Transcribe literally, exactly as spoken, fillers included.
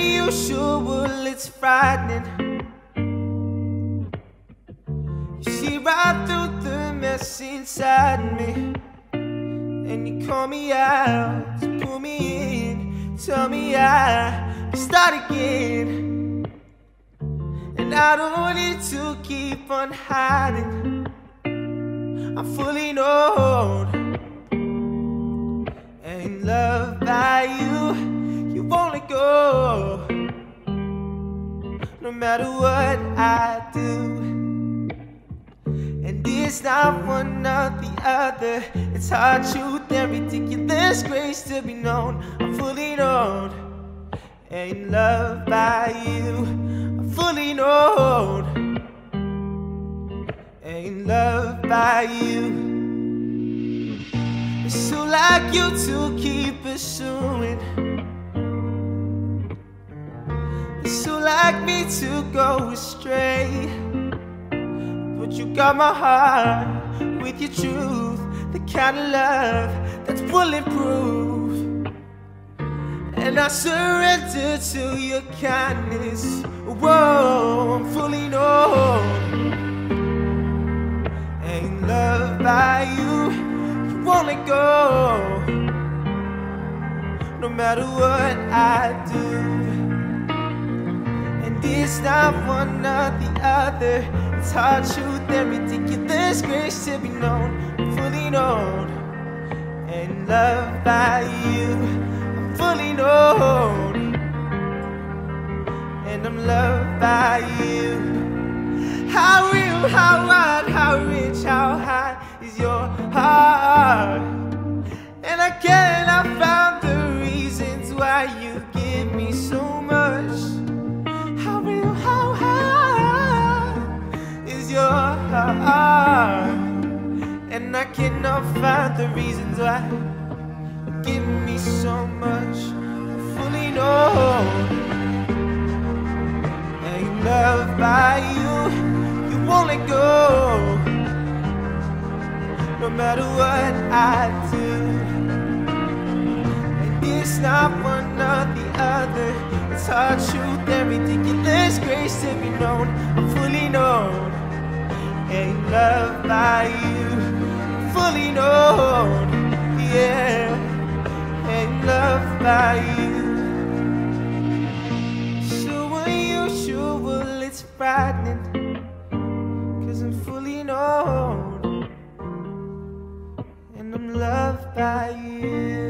unusual, it's frightening. You see right through the mess inside me, and you call me out to pull me in, tell me I can start again. And I don't need to keep on hiding, I'm fully known and loved by you. You won't let go, no matter what I do. And it's not one or the other, it's hard truth and ridiculous grace to be known. I'm fully known and loved by you. I'm fully known and loved by you. It's so like you to keep pursuing, it's so like me to go astray. But you got my heart with your truth, the kind of love that's bulletproof. And I surrender to your kindness. Whoa, I'm fully known and loved by you. You won't let go, no matter what I do. And it's not one or the other, it's hard truth and ridiculous grace to be known. I'm fully known and loved by you. I'm fully known and I'm loved by you. How real, how wide, how rich, how high is your heart? And I cannot find the reasons why you give me so much. How real, how high is your heart? And I cannot find the reasons why you give me so much. I'm fully known and loved by you. You won't let go, no matter what I do. And it's not one or the other, it's hard truth and ridiculous grace to be known. I'm fully known and loved by you. I'm fully known, yeah, and loved by you. So unusual, it's frightening, 'cause I'm fully known and I'm loved by you.